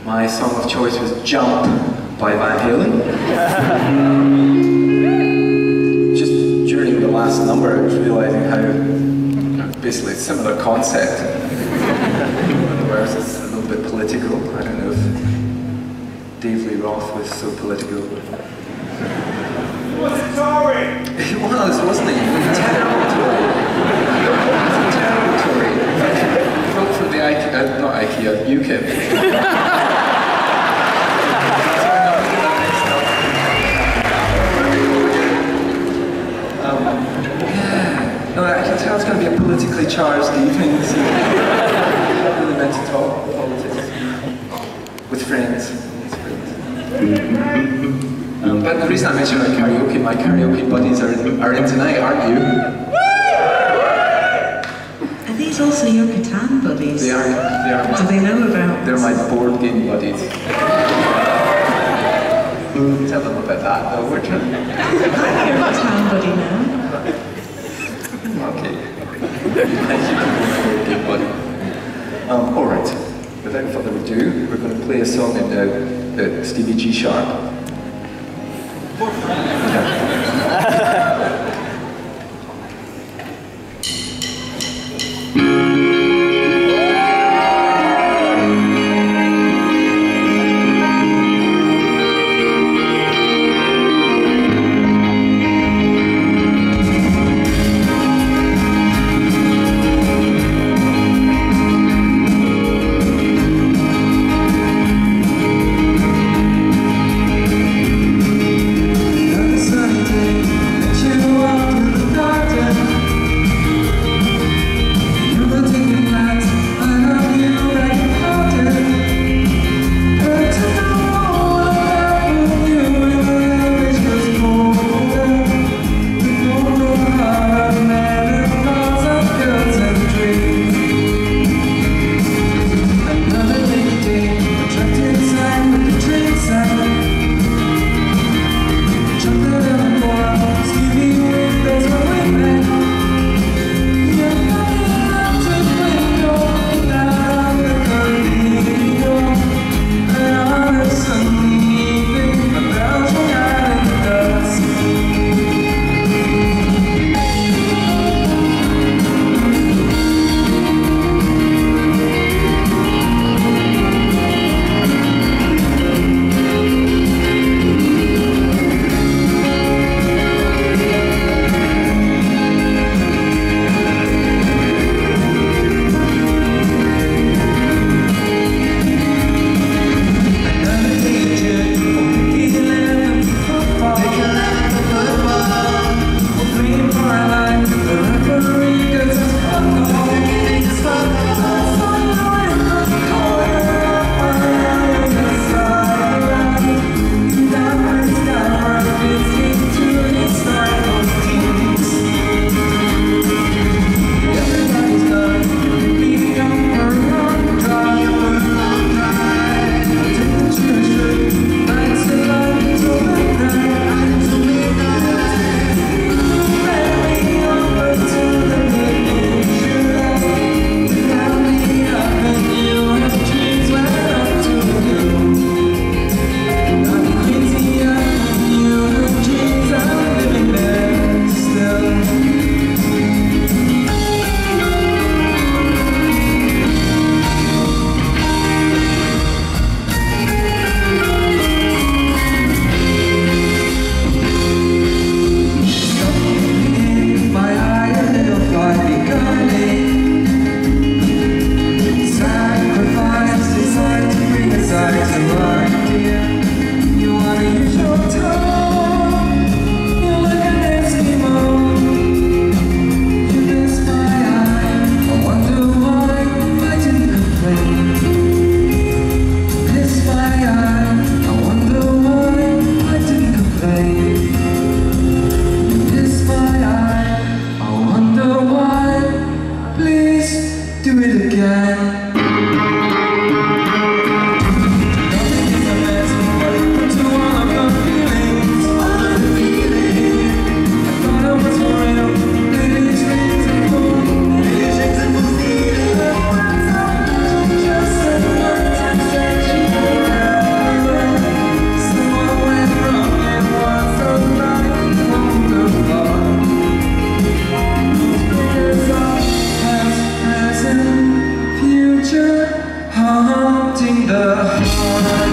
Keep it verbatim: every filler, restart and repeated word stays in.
My song of choice was Jump by Van Halen. Just during the last number, I was realising how basically it's a similar concept. Whereas it's a little bit political. I don't know if Dave Lee Roth was so political. He was a Tory! He was, wasn't he? He was a terrible Tory. He was a terrible Tory. He voted for the IKEA, uh, not IKEA, UKIP. um, yeah. No, I can tell it's going to be a politically charged evening this evening. I'm not really meant to talk politics. With friends. With friends. Um, but the reason I mentioned about karaoke, my karaoke buddies are in, are in tonight, aren't you? Are these also your Catan buddies? They are. They are. Do they know about? They're my board game buddies. Tell them about that, though. We're trying. I'm your Catan buddy now. Okay. Thank you, board game buddy. Um, all right. Without further ado, we're going to play a song in uh, uh, Stevie G sharp. Just the heart.